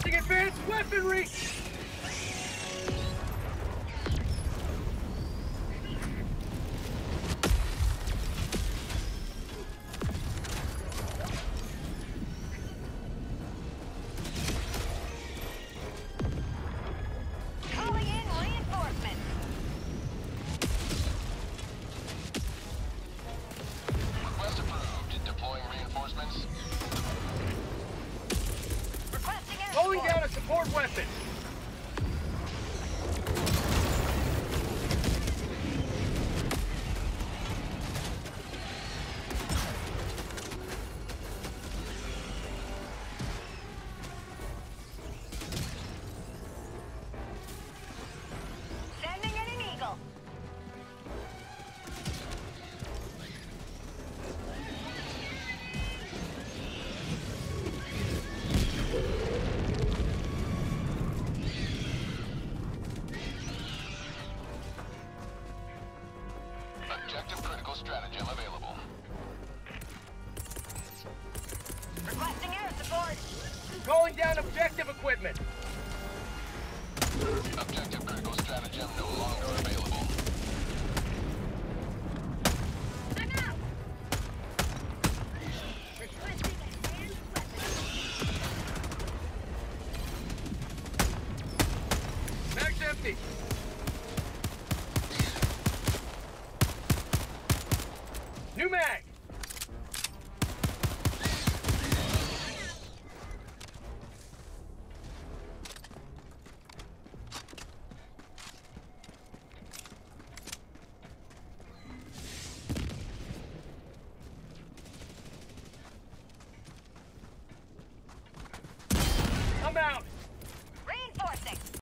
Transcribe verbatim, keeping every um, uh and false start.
Requesting advanced weaponry! Calling in reinforcements. Request approved. Deploying reinforcements. Requesting air Pulling support. down a support weapon! Sending in an eagle. Objective critical stratagem available. Requesting air support. Calling down objective equipment! Objective critical stratagem no longer available. I'm out. Requesting advanced weapons. Mag's empty! New mag! I'm out!